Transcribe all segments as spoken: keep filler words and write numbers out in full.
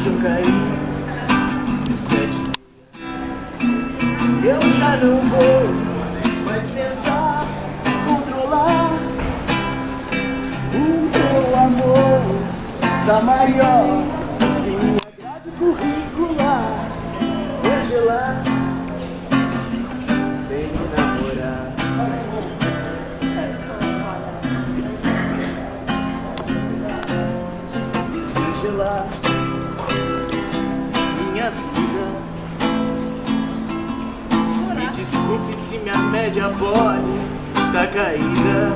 deixou cair o sétimo. Eu já não vou mais tentar controlar. O teu amor tá maior que minha grade curricular. Ângela, vem me namorar. Ângela, minha vida, me desculpe se minha média Poli tá caída,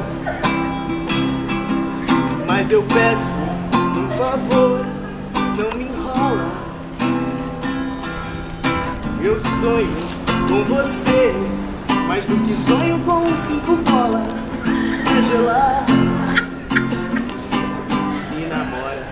mas eu peço, por favor, não me enrola. Eu sonho com você, mais do que sonho com um cinco bola. Ângela, me namora.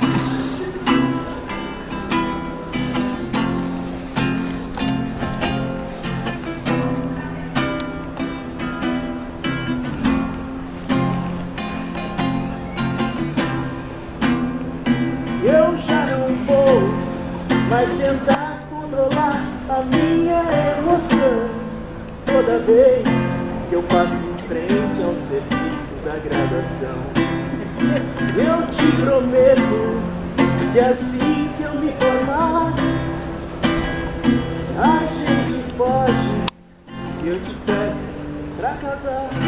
Eu já não vou mais tentar controlar a minha emoção. Toda vez que eu passo em frente ao serviço da graduação, eu te prometo que assim que eu me formar, a gente foge e eu te peço pra casar.